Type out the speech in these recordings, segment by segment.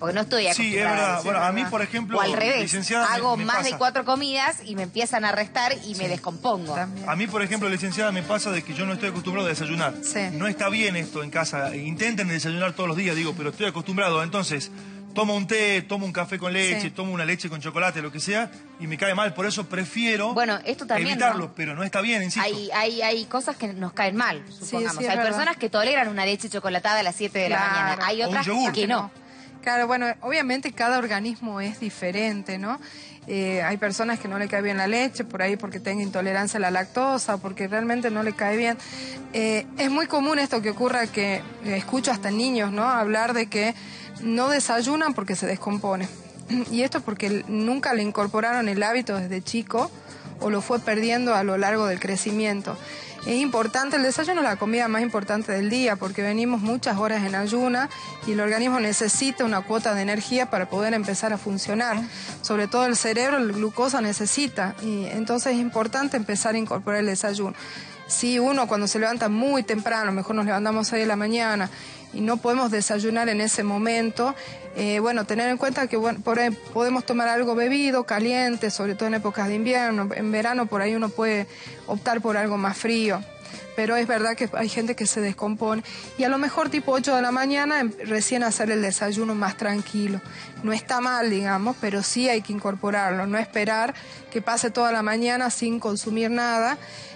porque no estoy acostumbrada. Sí, es verdad. Bueno, a mí, por ejemplo, o al revés, licenciada, hago me más pasa. de 4 comidas y me empiezan a restar y me descompongo. También. A mí, por ejemplo, licenciada, me pasa de que yo no estoy acostumbrado a desayunar. Sí. No está bien esto en casa. Intenten desayunar todos los días, digo, pero estoy acostumbrado. Entonces, tomo un té, tomo un café con leche, Sí. tomo una leche con chocolate, lo que sea, y me cae mal. Por eso prefiero Bueno, esto también, evitarlo, ¿no? pero no está bien, insisto. Hay cosas que nos caen mal, supongamos. sí, es hay verdad. personas que toleran una leche chocolatada a las 7 de la Claro. mañana. Hay O un otras yogur. que no. Claro, bueno, obviamente cada organismo es diferente, ¿no? Hay personas que no le cae bien la leche, por ahí porque tenga intolerancia a la lactosa, porque realmente no le cae bien. Es muy común esto que ocurra, que escucho hasta niños, ¿no? Hablar de que no desayunan porque se descompone. Y esto es porque nunca le incorporaron el hábito desde chico o lo fue perdiendo a lo largo del crecimiento. Es importante, el desayuno es la comida más importante del día porque venimos muchas horas en ayuna y el organismo necesita una cuota de energía para poder empezar a funcionar. Sobre todo el cerebro, el glucosa necesita, y entonces es importante empezar a incorporar el desayuno. Si uno cuando se levanta muy temprano, mejor nos levantamos 6 de la mañana y no podemos desayunar en ese momento, bueno, tener en cuenta que bueno, por ahí podemos tomar algo bebido, caliente, sobre todo en épocas de invierno. En verano por ahí uno puede optar por algo más frío. Pero es verdad que hay gente que se descompone y a lo mejor tipo 8 de la mañana recién hacer el desayuno más tranquilo. No está mal, digamos, pero sí hay que incorporarlo, no esperar que pase toda la mañana sin consumir nada.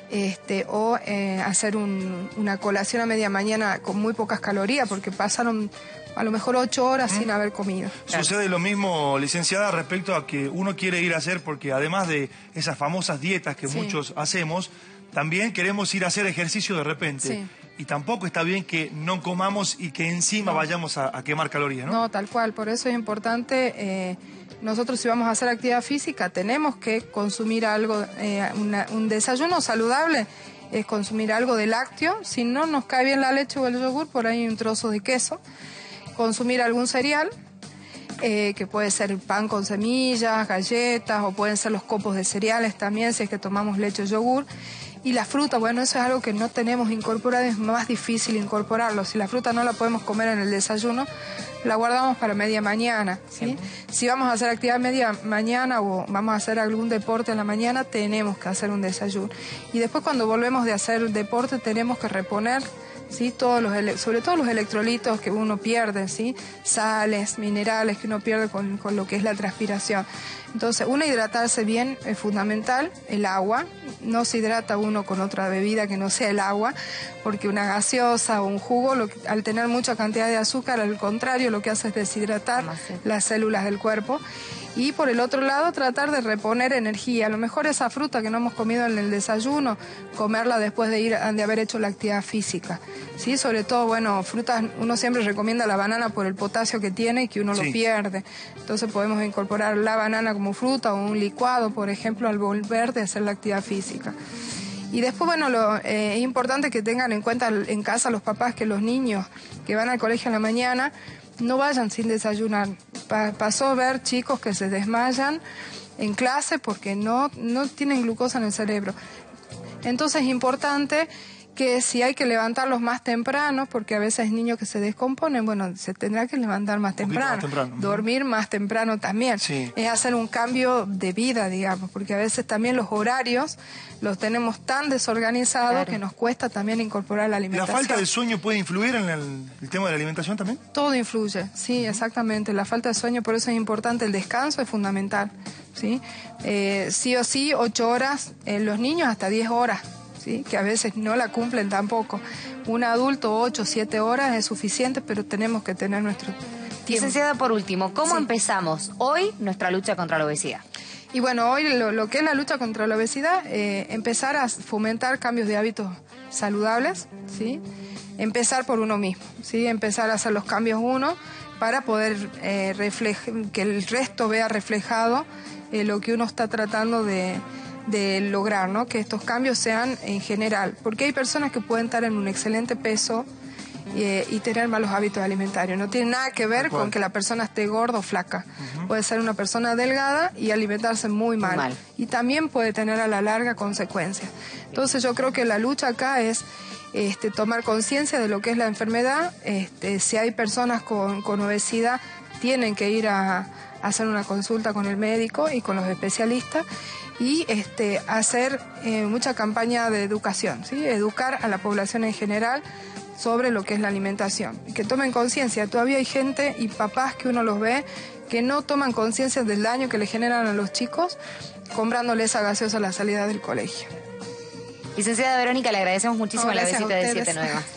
O hacer una colación a media mañana con muy pocas calorías porque pasaron a lo mejor 8 horas sin haber comido. Sucede lo mismo, licenciada, respecto a que uno quiere ir a hacer, porque además de esas famosas dietas que Sí. muchos hacemos, también queremos ir a hacer ejercicio de repente. Sí. Y tampoco está bien que no comamos y que encima vayamos a quemar calorías, ¿no? No, tal cual, por eso es importante, nosotros si vamos a hacer actividad física tenemos que consumir algo, un desayuno saludable es consumir algo de lácteo, si no nos cae bien la leche o el yogur, por ahí un trozo de queso, consumir algún cereal, que puede ser pan con semillas, galletas, o pueden ser los copos de cereales también si es que tomamos leche o yogur. Y la fruta, bueno, eso es algo que no tenemos incorporado, es más difícil incorporarlo. Si la fruta no la podemos comer en el desayuno, la guardamos para media mañana, ¿sí? Si vamos a hacer actividad media mañana o vamos a hacer algún deporte en la mañana, tenemos que hacer un desayuno. Y después cuando volvemos de hacer deporte tenemos que reponer, ¿sí? Sobre todo los electrolitos que uno pierde, ¿sí? Sales, minerales que uno pierde con lo que es la transpiración. Entonces, hidratarse bien es fundamental, el agua. No se hidrata uno con otra bebida que no sea el agua, porque una gaseosa o un jugo, al tener mucha cantidad de azúcar, al contrario, lo que hace es deshidratar las células del cuerpo. Y por el otro lado, tratar de reponer energía. A lo mejor esa fruta que no hemos comido en el desayuno, comerla después de haber hecho la actividad física. ¿Sí? Sobre todo, bueno, frutas, uno siempre recomienda la banana por el potasio que tiene y que uno lo pierde. Entonces podemos incorporar la banana como fruta o un licuado, por ejemplo, al volver de hacer la actividad física. Y después, bueno, es importante que tengan en cuenta en casa los papás que los niños que van al colegio en la mañana no vayan sin desayunar. Pasó a ver chicos que se desmayan en clase porque no tienen glucosa en el cerebro. Entonces es importante que si hay que levantarlos más temprano, porque a veces hay niños que se descomponen, bueno, se tendrá que levantar más temprano. Dormir más temprano también. Sí. Es hacer un cambio de vida, digamos, porque a veces también los horarios los tenemos tan desorganizados que nos cuesta también incorporar la alimentación. ¿La falta de sueño puede influir en el tema de la alimentación también? Todo influye, sí, exactamente. La falta de sueño, por eso es importante, el descanso es fundamental, ¿sí? Sí o sí, 8 horas, los niños hasta 10 horas. ¿Sí? Que a veces no la cumplen tampoco. Un adulto 8 o 7 horas es suficiente, pero tenemos que tener nuestro tiempo. Licenciada, por último, ¿cómo empezamos hoy nuestra lucha contra la obesidad? Y bueno, hoy lo que es la lucha contra la obesidad, empezar a fomentar cambios de hábitos saludables, ¿sí? Empezar por uno mismo, ¿sí? Empezar a hacer los cambios uno para poder que el resto vea reflejado lo que uno está tratando de lograr, ¿no? Que estos cambios sean en general, porque hay personas que pueden estar en un excelente peso y tener malos hábitos alimentarios. No tiene nada que ver con que la persona esté gorda o flaca. Puede ser una persona delgada y alimentarse muy mal. Y también puede tener a la larga consecuencias. Entonces yo creo que la lucha acá es tomar conciencia de lo que es la enfermedad. Si hay personas con obesidad, tienen que ir a hacer una consulta con el médico y con los especialistas y hacer mucha campaña de educación, ¿sí? Educar a la población en general sobre lo que es la alimentación. Y que tomen conciencia. Todavía hay gente y papás que uno los ve que no toman conciencia del daño que le generan a los chicos comprándoles esa gaseosa a la salida del colegio. Licenciada Verónica, le agradecemos muchísimo la visita de 7 Nuevas.